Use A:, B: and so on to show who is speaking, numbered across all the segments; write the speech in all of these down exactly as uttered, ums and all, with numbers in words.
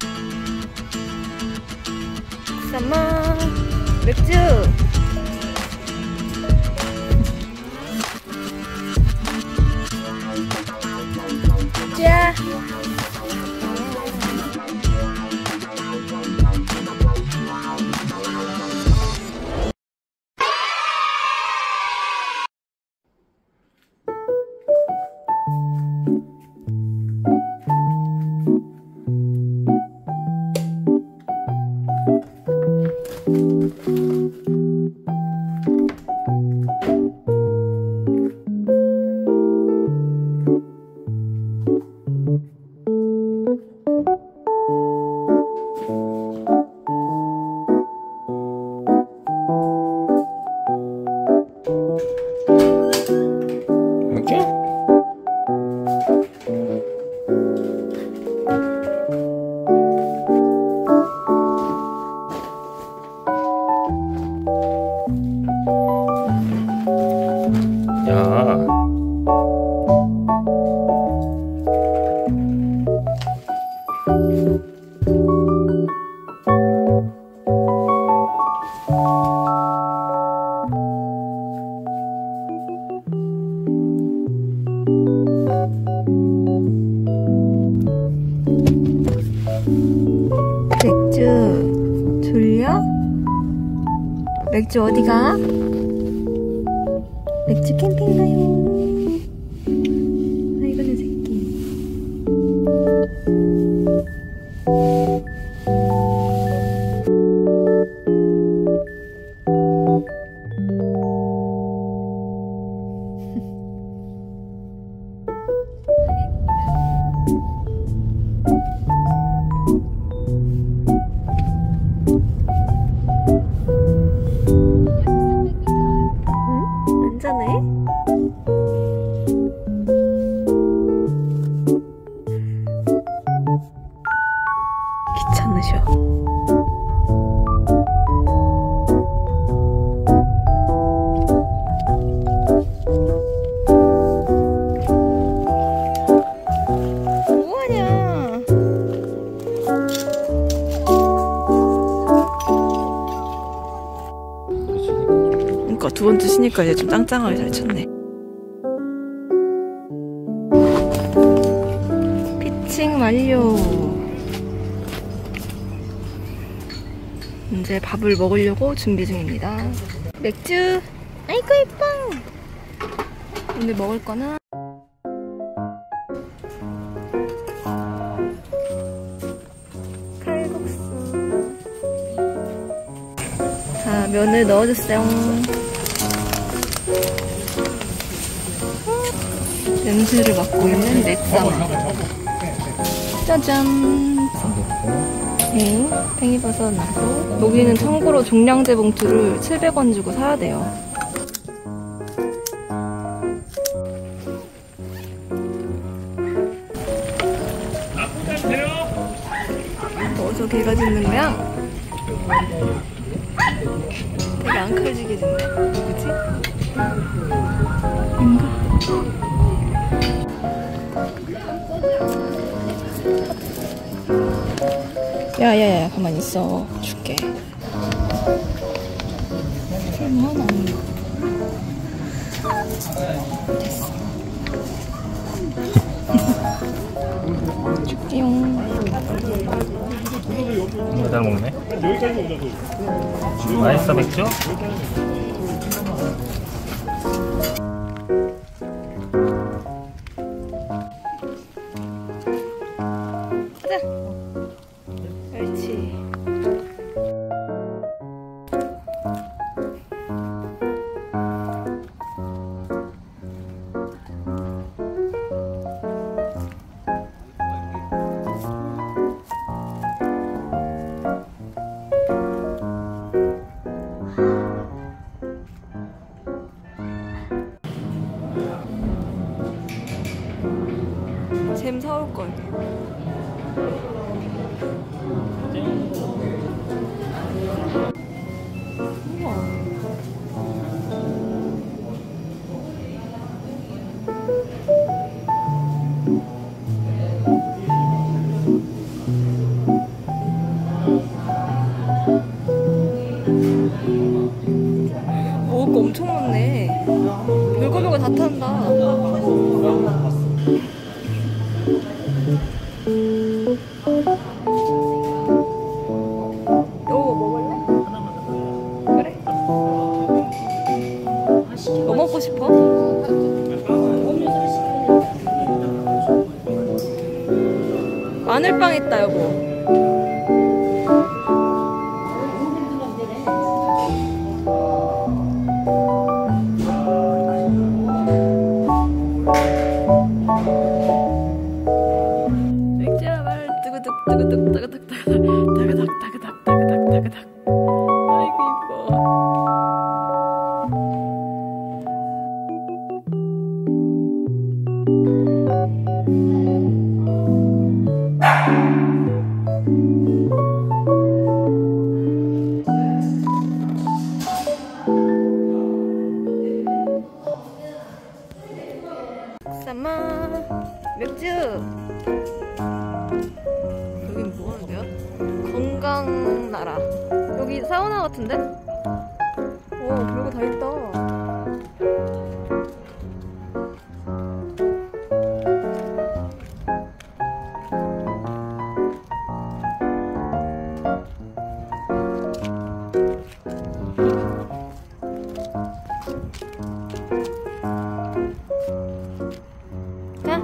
A: 쌈마 맥주. 자. 맥주 졸려? 맥주 어디가? 맥주 캠핑 가요. 아이고 내 새끼. 귀찮으셔. 뭐하냐. 그러니까 두 번째 쉬니까 이제 좀 짱짱하게 잘 쳤네. 피칭 완료. 이제 밥을 먹으려고 준비 중입니다. 맥주. 아이고 예뻐. 오늘 먹을 거는 칼국수. 자, 면을 넣어줬어요. 냄새를 맡고 있는 맥쌈. 짜잔. 네, 팽이버섯 넣고. 여기는 참고로 종량제 봉투를 칠백 원 주고 사야 돼요. 어디서 개가 짖는 거야? 되게 앙칼지게 짖네. 누구지? 인가? 야야야 가만히 있어. 줄게. 설마 나는 됐어. 줄게용.
B: 이거 잘 먹네. 맛있어 맥주?
A: 가자. 그렇지. 잼 사올걸. 맥주야 말 뜨그득 뜨그득 따그닥 따그닥 따그닥 따그닥 따그닥 따그닥. 아이고 이뻐. 사마 맥주. 여긴 뭐 하는 데야? 건강 나라. 여기 사우나 같은데? 오, 별거 다 있다. 자.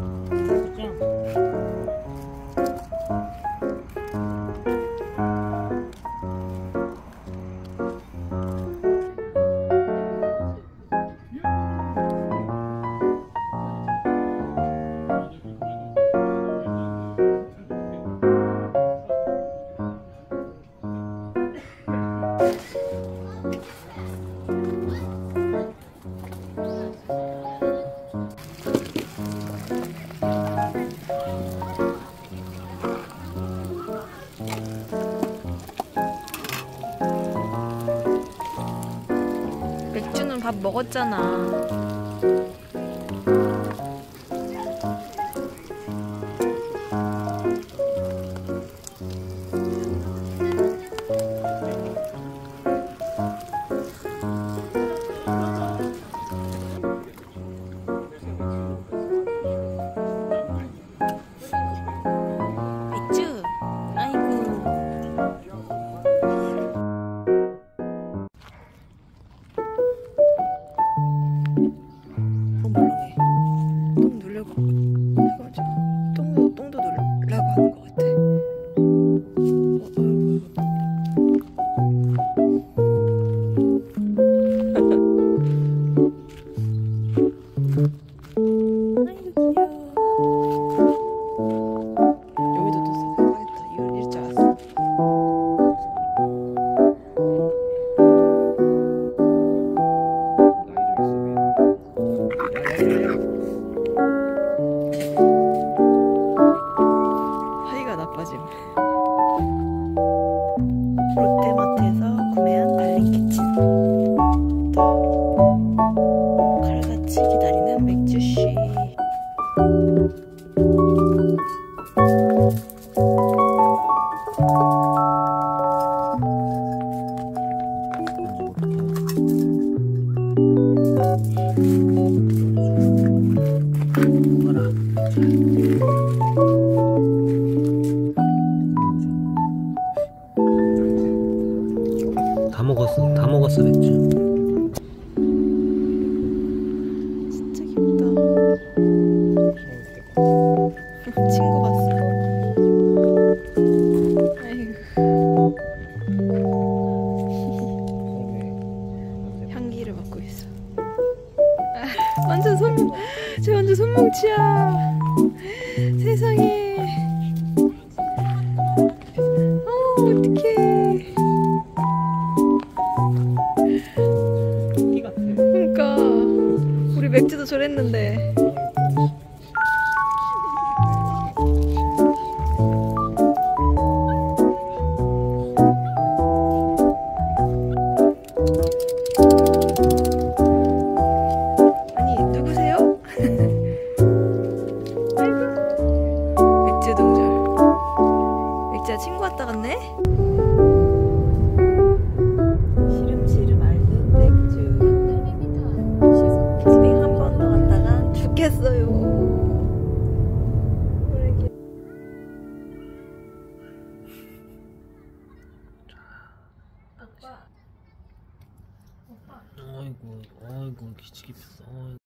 A: 맥주는 밥 먹었잖아. 맥주. 아이고. 똥물렁해. 똥 누르고 해가지고 똥, 똥도 누르려고 하는 것 같아. 어, 아이고 귀여워. 여기도 또 써야겠다. 이럴, 이럴 줄 알았어. 하이가 나빠짐. 롯데마트에서 구매한 달린 키친. 칼같이 기다리는 맥주씨.
B: 다 먹었어, 다 먹었어 맥주.
A: 진짜 귀엽다. 친구 봤어. 아이고. 향기를 맡고 있어. 아, 완전 손, 쟤 완전 손뭉치야. 세상에. 어, 어떡해. 그러니까 우리 맥주도 저랬는데. 아니 누구세요? 아이고 맥주 동절. 맥주야 친구 왔다 갔네? 시름시름 앓는 맥주. 스팅 한 번 더 갔다가 죽겠어요.
B: 아이고, 아이고 기치기 폈어.